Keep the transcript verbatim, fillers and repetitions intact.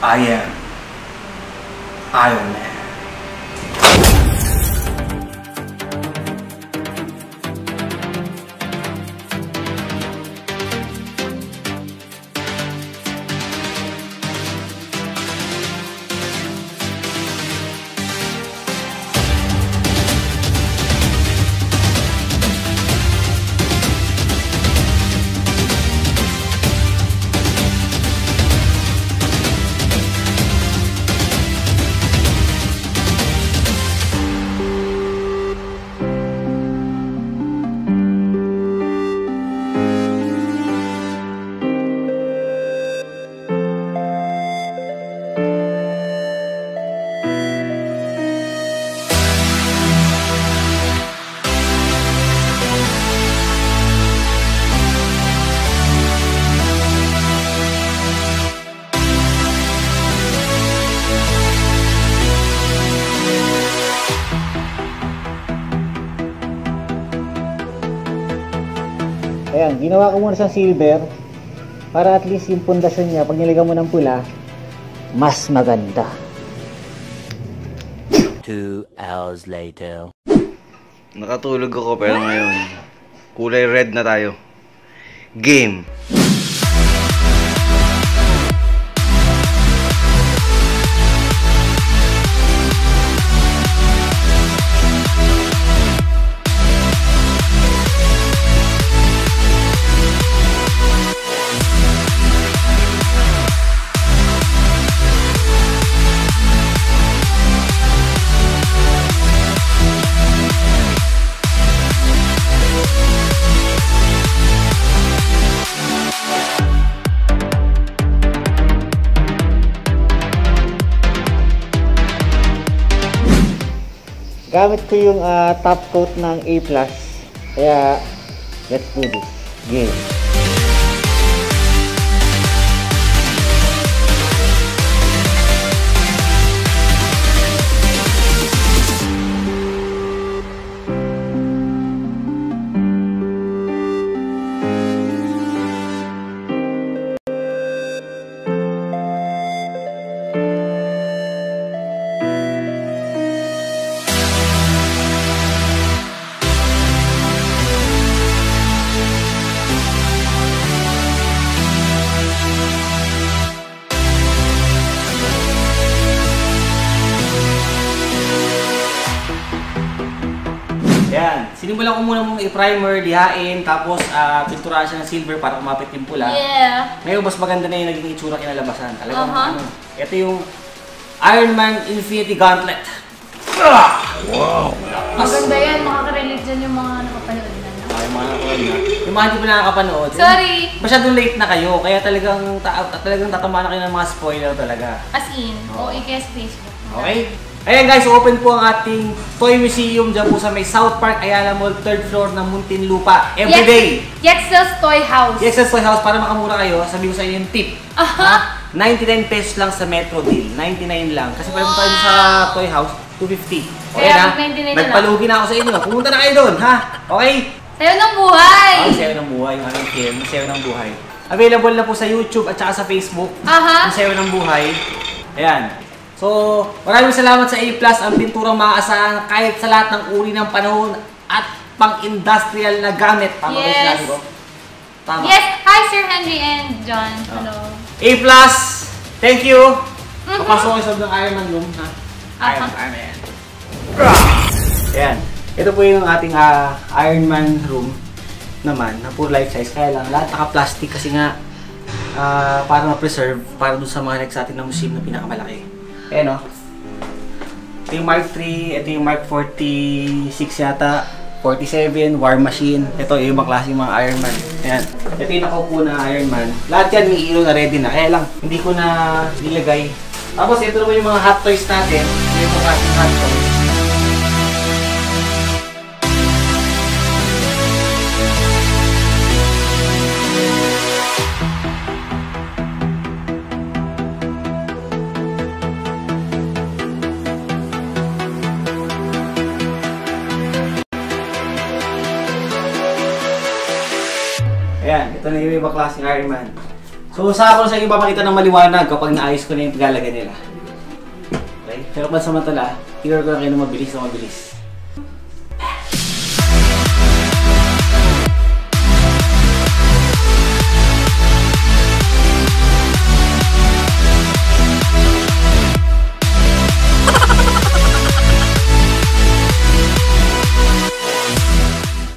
I am Iron Man. Ayan, ginawa ko muna sa silver para at least yung pundasyon niya, pag nilagyan mo ng pula, mas maganda. Two hours later. Nakatulog ako pero ngayon, kulay red na tayo. Game! Gamit ko yung uh, top coat ng A plus. Kaya, let's do this. Game. Yan. Sinimulan ko muna mong i-primer, lihain, tapos uh, pinturahan siya ng silver para kumapit yung pula. Yeah. Ngayon, mas maganda na yung naging itsura kinalabasan. Talagang uh-huh. ano. Ito yung Iron Man Infinity Gauntlet. Ah! Wow! Maganda yan. Makaka-relate dyan yung mga nakapanood na. No? Ah, yung mga nakapanood na. Yung mga hindi pa nakakapanood. Sorry! Masyadong late na kayo. Kaya talagang, ta talagang tatamaan na kayo ng mga spoiler talaga. As in. O, i-guess Facebook. Okay? Ayan guys, open po ang ating Toy Museum dyan po sa may South Park, Ayala Mall, third floor ng Muntinlupa. Everyday! Yexel's Toy House. Yexel's Toy House, para makamura kayo, sabi ko sa inyo yung tip. Aha! ninety-nine pesos lang sa Metro Deal. ninety-nine lang. Kasi pala tayo sa Toy House, two fifty. Okay Kaya na? ninety-nine na Nagpalugi na ako sa inyo. Pumunta na kayo doon, ha? Okay? Sayo ng buhay! Ang sayo ng buhay, yung aming film, yung sayo ng buhay. Available na po sa YouTube at saka sa Facebook. Aha! Yung sayo ng buhay. Ayan. So, maraming salamat sa A plus, ang pinturang maaasahan kahit sa lahat ng uri ng panahon at pang-industrial na gamit. Tama ba yes. sinabi ko? Tama. Yes! Hi Sir Henry and John. Oh. Hello. A plus, thank you! Mm-hmm. Papasok ko sa ng Iron Man room, ha? Iron, uh-huh. Iron Man. Ayan. Ito po yung ating uh, Iron Man room naman, na puro life size. Kaya lang, lahat naka-plastic kasi nga uh, para ma-preserve, para dun sa mga next atin na museum na pinakamalaki. Ayan o. Ito yung Mark three, ito yung Mark forty-six yata, forty-seven, War Machine. Ito yung mga klase mga Iron Man. Ayan. Ito yung nakaupo na Iron Man. Lahat yan may ilaw na ready na. Kaya lang, hindi ko na nilagay. Tapos ito naman yung mga hot toys natin. Ito yung mga hot toys. Ayan, ito na yung iba klaseng Iron Man. So, saka ko na sa inyo papakita ng maliwanag kapag naayos ko na yung paglalagay nila. Okay? Pero pansamantala, tignan ko lang kayo na mabilis na mabilis.